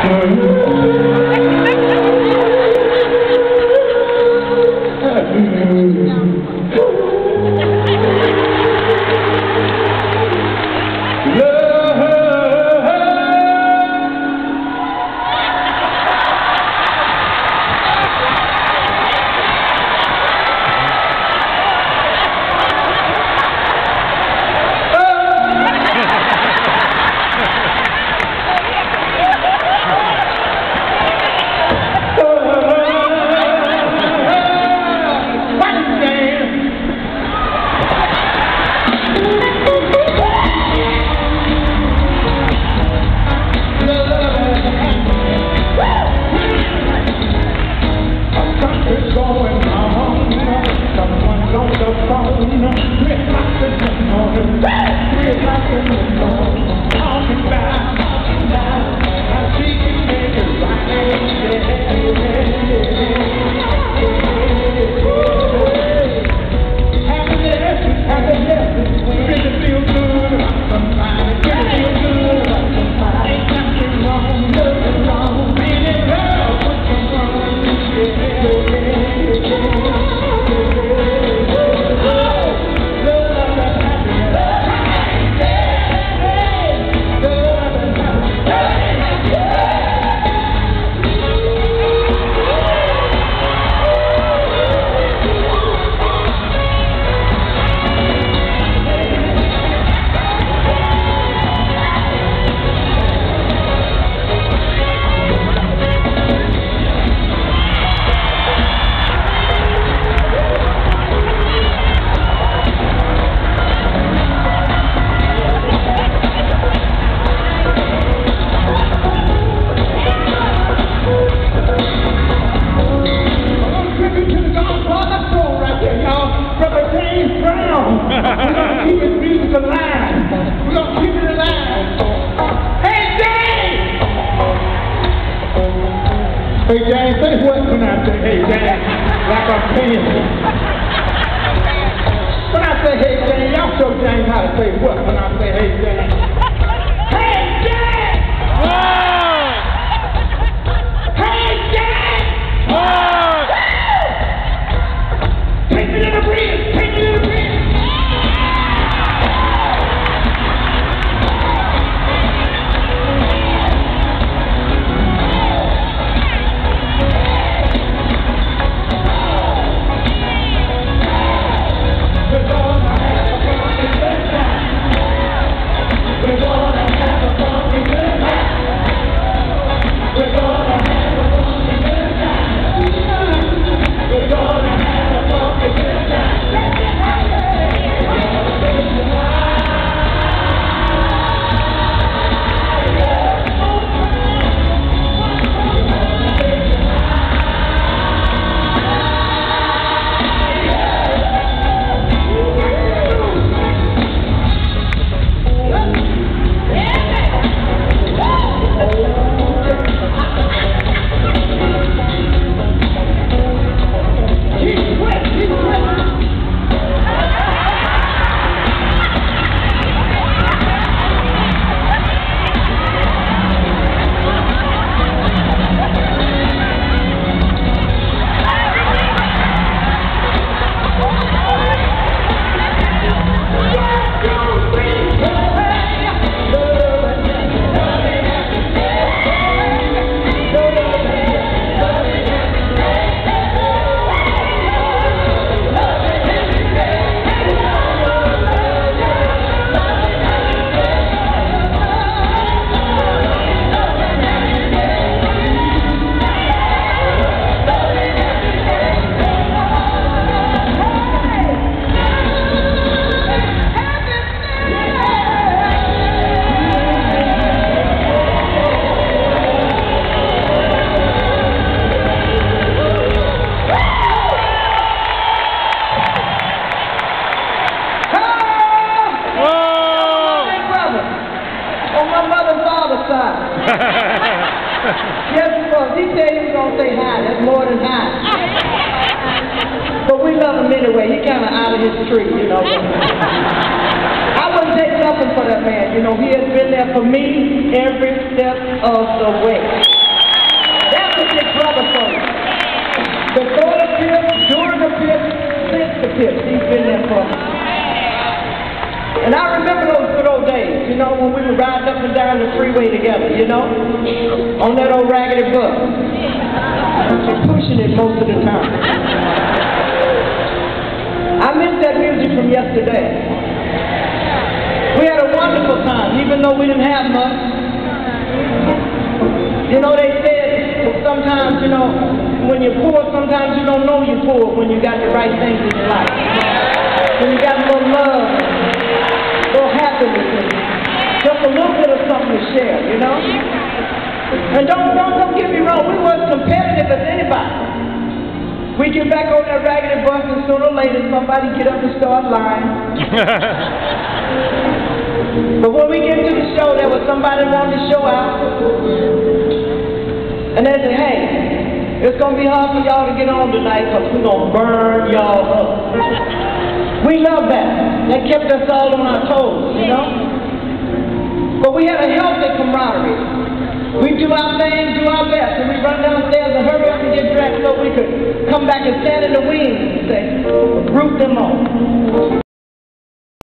Hey, James, say what when I say, hey, James, like I'm paying you. When I say, hey, James, y'all show James how to say what when I say, hey, James. Hey, James! Whoa! Hey, James! Whoa! Take me to the bridge! Take me to the bridge! Yes, because he said he was going to say hi. That's more than hi. But we love him anyway. He kind of out of his tree, you know. I wouldn't take nothing for that man. You know, he has been there for me every step of the way. That's a big brother for you. Before the pit, during the pit, since the pit, he's been there for me. And I remember those good old days, you know, when we were riding up and down the freeway together, you know, on that old raggedy bus. Pushing it most of the time. I miss that music from yesterday. We had a wonderful time, even though we didn't have much. You know, they said sometimes, you know, when you're poor, sometimes you don't know you're poor when you got the right things in your life. When you got a little love, a little happiness, and just a little bit of something to share, you know? And don't get me wrong, we weren't competitive as anybody. We get back on that raggedy bus and sooner or later somebody get up and start lying. But when we get to the show, there was somebody wanting to show out. And they said, hey, it's going to be hard for y'all to get on tonight because we're going to burn y'all up. We love that. That kept us all on our toes, you know? But we had a healthy camaraderie. We do our thing, do our best, and we run downstairs and hurry up and get dressed so we could come back and stand in the wings and say, root them on.